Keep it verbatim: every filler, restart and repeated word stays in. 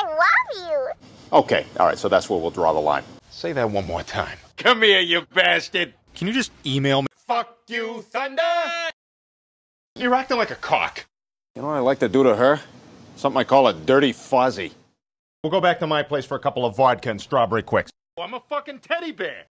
I love you. Okay, all right, so that's where we'll draw the line. Say that one more time. Come here, you bastard. Can you just email me? Fuck you, Thunder. You're acting like a cock. You know what I like to do to her? Something I call a dirty fuzzy. We'll go back to my place for a couple of vodka and strawberry quicks. I'm a fucking teddy bear.